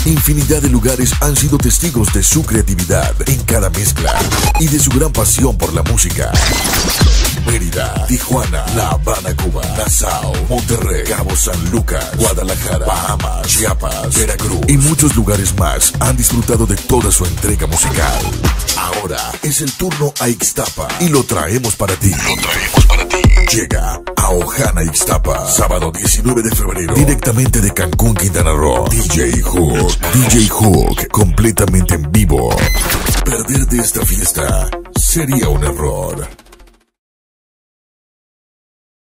Infinidad de lugares han sido testigos de su creatividad en cada mezcla y de su gran pasión por la música. Mérida, Tijuana, La Habana, Cuba, Nassau, Monterrey, Cabo San Lucas, Guadalajara, Bahamas, Chiapas, Veracruz y muchos lugares más han disfrutado de toda su entrega musical. Ahora es el turno a Ixtapa y lo traemos para ti. Llega a Ojana, Ixtapa, sábado 19 de febrero, directamente de Cancún, Quintana Roo. DJ Hook, completamente en vivo. Perderte esta fiesta sería un error.